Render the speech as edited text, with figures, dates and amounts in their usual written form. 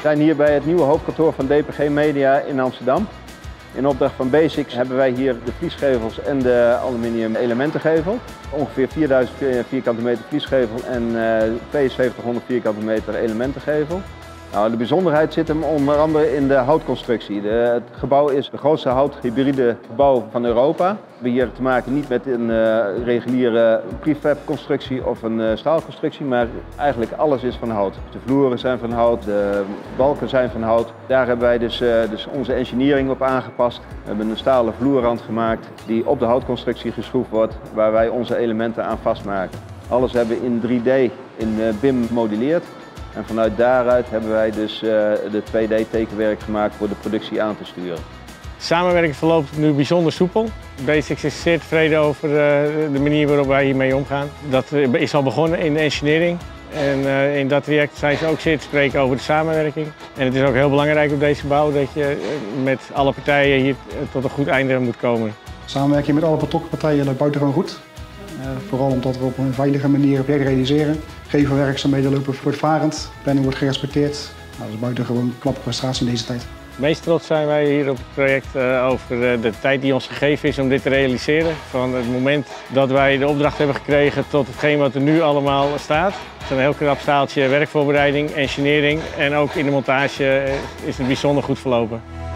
We zijn hier bij het nieuwe hoofdkantoor van DPG Media in Amsterdam. In opdracht van Basics hebben wij hier de vliesgevels en de aluminium elementengevel. Ongeveer 4000 vierkante meter vliesgevel en 7200 vierkante meter elementengevel. Nou, de bijzonderheid zit hem onder andere in de houtconstructie. Het gebouw is het grootste houthybride gebouw van Europa. We hebben hier te maken niet met een reguliere prefab constructie of een staalconstructie, maar eigenlijk alles is van hout. De vloeren zijn van hout, de balken zijn van hout. Daar hebben wij dus onze engineering op aangepast. We hebben een stalen vloerrand gemaakt die op de houtconstructie geschroefd wordt, waar wij onze elementen aan vastmaken. Alles hebben we in 3D in BIM gemodelleerd. En vanuit daaruit hebben wij dus de 2D-tekenwerk gemaakt voor de productie aan te sturen. De samenwerking verloopt nu bijzonder soepel. Basics is zeer tevreden over de manier waarop wij hiermee omgaan. Dat is al begonnen in de engineering. En in dat traject zijn ze ook zeer te spreken over de samenwerking. En het is ook heel belangrijk op deze bouw dat je met alle partijen hier tot een goed einde moet komen. Samenwerking met alle betrokken partijen loopt buitengewoon goed. Vooral omdat we op een veilige manier het project realiseren. Gevelwerkzaamheden lopen voortvarend, planning wordt gerespecteerd. Nou, dat is buitengewoon een knappe prestatie in deze tijd. Meest trots zijn wij hier op het project over de tijd die ons gegeven is om dit te realiseren. Van het moment dat wij de opdracht hebben gekregen tot hetgeen wat er nu allemaal staat. Het is een heel knap staaltje werkvoorbereiding, engineering en ook in de montage is het bijzonder goed verlopen.